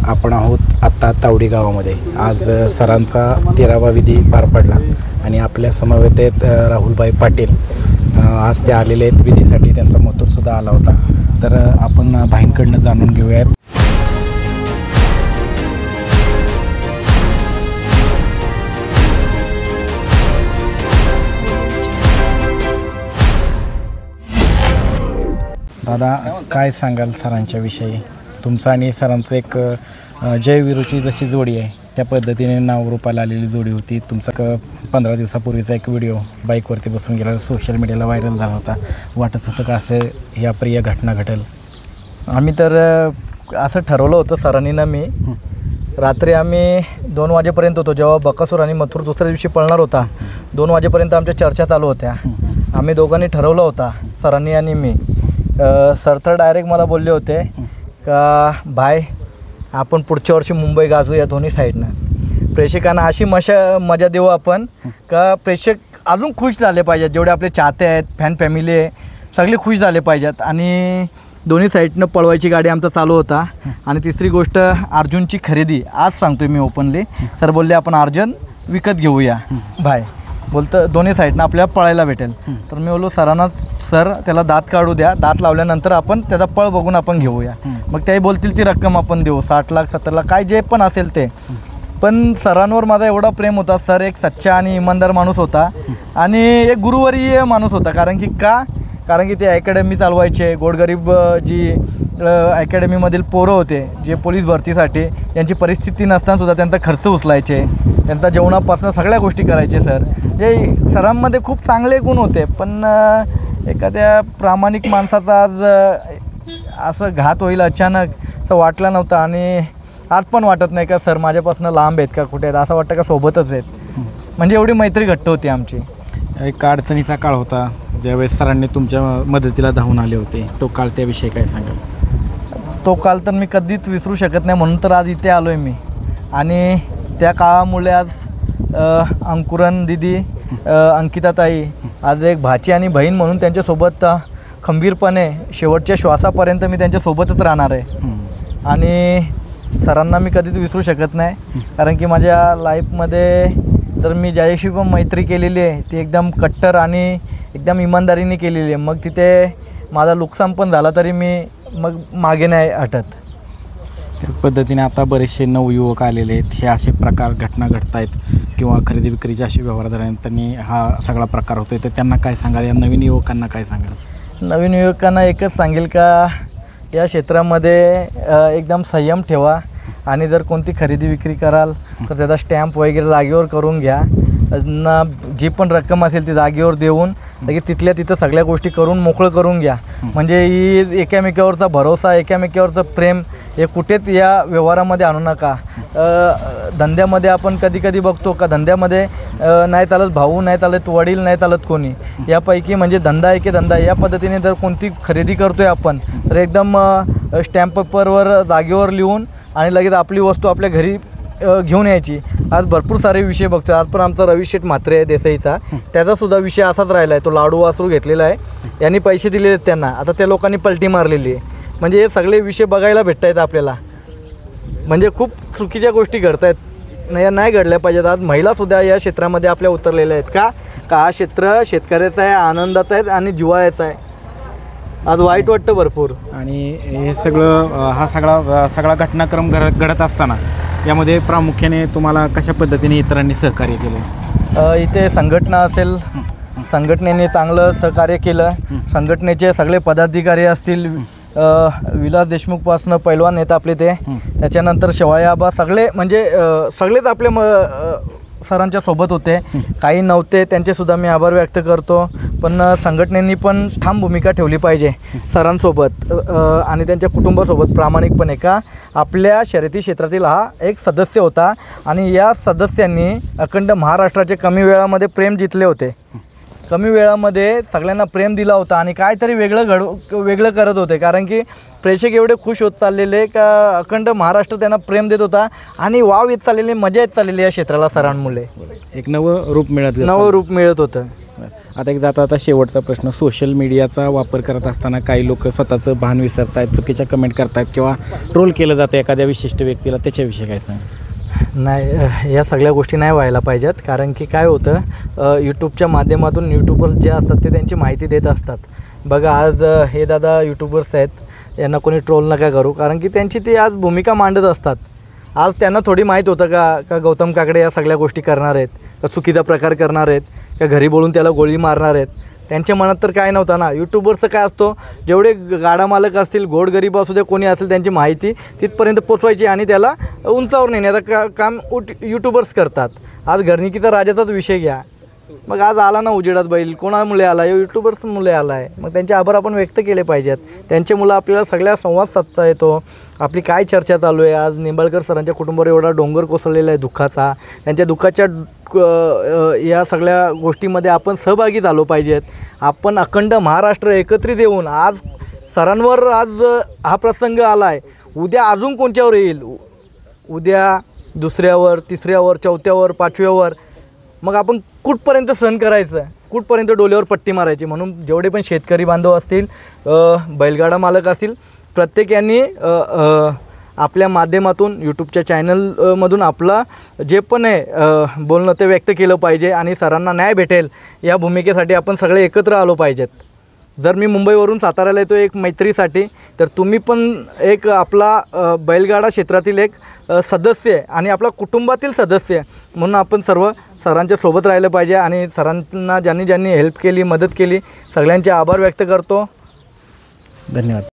आपण आहोत आत्ता तावडी गावामध्ये। आज सरांचा 13वा विधी पार पडला आणि आपल्या समवेत आहेत राहुलभाई पाटील। आज ते आलेले आहेत विधीसाठी, त्यांचा मथुरसुद्धा आला होता। तर आपण भाईंकडनं जाणून घेऊयात। दादा, काय सांगाल सरांच्या विषयी? तुमचं आणि सरांचं एक जय वीरूची जशी जोडी आहे त्या पद्धतीने नाव रूपाला आलेली जोडी होती। तुमचा 15 दिवसापूर्वीचा एक व्हिडिओ बाईकवरती बसून गेला, सोशल मीडियाला व्हायरल झाला होता। वाटत होतं का असं या प्रिय घटना घटेल? आम्ही तर असं ठरवलं होतं सरांनी ना मी। रात्री आम्ही 2 वाजेपर्यंत होतो, जेव्हा बकासूर आणि मथुर दुसऱ्या दिवशी पळणार होता 2 वाजेपर्यंत आमच्या चर्चा चालू होत्या। आम्ही दोघांनी ठरवलं होता, सरांनी आणि मी। सर तर डायरेक्ट मला बोलले होते का भाई आपण पुढच्या वर्षी मुंबई गाजवूया दोन्ही साईडनं, प्रेक्षकांना अशी मजा देऊ आपण का प्रेक्षक अजून खुश झाले पाहिजेत, जेवढे आपले चाहते आहेत, फॅन फॅमिली आहे, सगळे खुश झाले पाहिजेत। आणि दोन्ही साईडनं पळवायची गाडी आमचा चालू होता। आणि तिसरी गोष्ट अर्जुनची खरेदी, आज सांगतोय मी ओपनली। सर बोलले आपण अर्जुन विकत घेऊया भाई, बोलतं दोन्ही साईडनं आपल्याला पळायला भेटेल। तर मी बोललो सरांना, सर त्याला दात काढू द्या, दात लावल्यानंतर आपण त्याचा पळ बघून आपण घेऊया। मग त्याही बोलतील ती रक्कम आपण देऊ, 60 लाख 70 लाख काय जे पण असेल ते। पण सरांवर माझा एवढा प्रेम होता, सर एक सच्चा आणि इमानदार माणूस होता आणि एक गुरुवर्य माणूस होता। कारण की ते अकॅडमी चालवायचे, गोरगरीब जी अकॅडमीमधील पोरं होते जे पोलीस भरतीसाठी, यांची परिस्थिती नसताना सुद्धा त्यांचा खर्च उचलायचे, त्यांचा जेवणापासून सगळ्या गोष्टी करायचे सर। जे सरांमध्ये खूप चांगले गुण होते, पण एखाद्या प्रामाणिक माणसाचा आज असं घात होईल अचानक असं वाटलं नव्हतं। आणि आज पण वाटत नाही का सर माझ्यापासून लांब आहेत का, कुठे आहेत, असं वाटतं का सोबतच आहेत। म्हणजे एवढी मैत्री घट्ट होती आमची। एक अडचणीचा काळ होता ज्यावेळेस सरांनी तुमच्या मदतीला धावून आले होते, तो काळ, त्याविषयी काय सांगाल? तो काळ तर मी कधीच विसरू शकत नाही, म्हणून तर आज इथे आलो आहे मी। आणि त्या काळामुळे आज अंकुरन दिदी, अंकिताताई, आज एक भाची आणि बहीण म्हणून त्यांच्यासोबत खंबीरपणे शेवटच्या श्वासापर्यंत मी त्यांच्यासोबतच राहणार आहे। आणि सरांना मी कधीच विसरू शकत नाही, कारण की माझ्या लाईफमध्ये तर मी ज्याच्याशी पण मैत्री केलेली आहे ती एकदम कट्टर आणि एकदम इमानदारीने केलेली आहे। मग तिथे माझा नुकसान पण झाला तरी मी मग मागे नाही हटत। त्याच पद्धतीने आता बरेचसे नवयुवक आलेले आहेत, हे असे प्रकार घटना घडत आहेत किंवा खरेदी विक्रीचे असे व्यवहार झाल्यानंतर हा सगळा प्रकार होतो, तर त्यांना काय सांगाल? या नवीन युवकांना काय सांगाल? नवीन युवकांना एकच सांगेल का या क्षेत्रामध्ये एकदम संयम ठेवा आणि जर कोणती खरेदी विक्री कराल तर त्याचा स्टॅम्प वगैरे जागेवर करून घ्या ना, जी पण रक्कम असेल ती जागेवर देऊन लगेच तिथल्या तिथं सगळ्या गोष्टी करून मोकळं करून घ्या। म्हणजे ही एकामेकावरचा भरोसा, एकामेकावरचं प्रेम हे कुठेच या व्यवहारामध्ये आणू नका। धंद्यामध्ये आपण कधी कधी बघतो का धंद्यामध्ये नाही चालत भाऊ, नाही चालत वडील, नाही चालत कोणी, यापैकी म्हणजे धंदा आहे की धंदा, या पद्धतीने जर कोणती खरेदी करतोय आपण तर एकदम स्टॅम्प पेपरवर जागेवर लिहून आणि लगेच आपली वस्तू आपल्या घरी घेऊन यायची। आज भरपूर सारे विषय बघतो, आज पण आमचा रवी शेठ म्हात्रे आहे देसाईचा, त्याचासुद्धा विषय असाच राहिला आहे। तो लाडू वासरू घेतलेला आहे, यांनी पैसे दिलेले आहेत त्यांना, आता त्या लोकांनी पलटी मारलेली आहे। म्हणजे हे सगळे विषय बघायला भेटत आहेत आपल्याला, म्हणजे खूप चुकीच्या गोष्टी घडत आहेत, नाही घडल्या पाहिजेत। आज महिलासुद्धा या क्षेत्रामध्ये आपल्या उतरलेल्या आहेत का हा क्षेत्र शेतकऱ्याचा आहे, आनंदाचा आहे आणि जिव्हाळ्याचा आहे। आज वाईट वाटतं भरपूर। आणि हे सगळं हा सगळा घटनाक्रम घडत असताना यामध्ये प्रामुख्याने तुम्हाला कशा पद्धतीने इतरांनी सहकार्य केलं? इथे संघटना असेल, संघटनेने चांगलं सहकार्य केलं। संघटनेचे सगळे पदाधिकारी असतील, विलास देशमुखपासनं पैलवान नेता आपले ते, त्याच्यानंतर शेवाळे आबा, सगळे म्हणजे सगळेच आपले सरांच्या सोबत होते। काही नव्हते त्यांचेसुद्धा मी आभार व्यक्त करतो, पण संघटनेनी पण ठाम भूमिका ठेवली पाहिजे सरांसोबत आणि त्यांच्या कुटुंबासोबत प्रामाणिकपणे। का आपल्या शर्यती क्षेत्रातील हा एक सदस्य होता आणि या सदस्यांनी अखंड महाराष्ट्राचे कमी वेळामध्ये प्रेम जिंकले होते। कमी वेळामध्ये सगळ्यांना प्रेम दिला होता आणि काहीतरी वेगळं करत होते, कारण की प्रेक्षक एवढे खुश होत चाललेले का अखंड महाराष्ट्र त्यांना प्रेम देत होता आणि वाव येत चाललेली, मजा येत चाललेली या क्षेत्राला सरांमुळे. एक नवं रूप मिळत होतं. आता एक जाता शेवटचा प्रश्न, सोशल मीडियाचा वापर करत असताना काही लोक स्वतःचं भान विसरत आहेत, चुकीच्या कमेंट करतात किंवा ट्रोल केलं जातं एखाद्या विशिष्ट व्यक्तीला, त्याच्याविषयी काय सांग? नाही, या सगळ्या गोष्टी नाही व्हायला पाहिजेत, कारण की काय होतं, यूट्यूबच्या माध्यमातून यूट्यूबर्स जे असतात ते त्यांची माहिती देत असतात. बघा आज हे दादा यूट्यूबर्स आहेत, यांना कोणी ट्रोल नका करू, कारण की त्यांची ती आज भूमिका मांडत असतात. आज त्यांना थोडी माहीत होतं का गौतम काकडे या सगळ्या गोष्टी करणार आहेत, का चुकीचा प्रकार करणार आहेत, का घरी बोलून त्याला गोळी मारणार आहेत. त्यांच्या मनात तर काय नव्हतं ना. यूट्यूबरचं काय असतो, जेवढे गाडा मालक असतील, गोरगरीब असू दे, कोणी असेल, त्यांची माहिती तिथपर्यंत पोचवायची आणि त्याला उंचावर नेण्याचं काम यूट्यूबर्स करतात. आज घरनिकीचा राजाचाच विषय घ्या, मग आज आला ना उजेडात बैल, कोणामुळे आला? यूट्यूबर्समुळे आला आहे. मग त्यांचे आभार आपण व्यक्त केले पाहिजेत. त्यांचे मुलं आपल्याला सगळ्या संवाद साधता येतो. आपली काय चर्चा चालू आहे, आज निंबाळकर सरांच्या कुटुंबावर एवढा डोंगर कोसळलेला आहे दुःखाचा, त्यांच्या दुःखाच्या या सगळ्या गोष्टीमध्ये आपण सहभागी झालो पाहिजेत. आपण अखंड महाराष्ट्र एकत्रित येऊन आज सरांवर आज हा प्रसंग आला आहे, उद्या अजून कोणत्यावर येईल, उद्या दुसऱ्यावर, तिसऱ्यावर, चौथ्यावर, पाचव्यावर, मग आपण कुठपर्यंत सहन करायचं, कुठपर्यंत डोल्यावर पट्टी मारायची. म्हणून जेवढे पण शेतकरी बांधव असतील, बैलगाडा मालक असतील, प्रत्येकाने आपल्या माध्यमातून यूट्यूबच्या चॅनलमधून आपलं जे पण आहे बोलणं ते व्यक्त केलं पाहिजे आणि सरांना न्याय भेटेल या भूमिकेसाठी आपण सगळे एकत्र आलो पाहिजेत. जर मी मुंबईवरून साताऱ्याला येतो एक मैत्रीसाठी, तर तुम्ही पण एक आपला बैलगाडा क्षेत्रातील एक सदस्य आहे आणि आपला कुटुंबातील सदस्य आहे, म्हणून आपण सर्व सरांच्या सोबत राहिलं पाहिजे. आणि सरांना ज्यांनी हेल्प केली, मदत केली, सगळ्यांचे आभार व्यक्त करतो. धन्यवाद.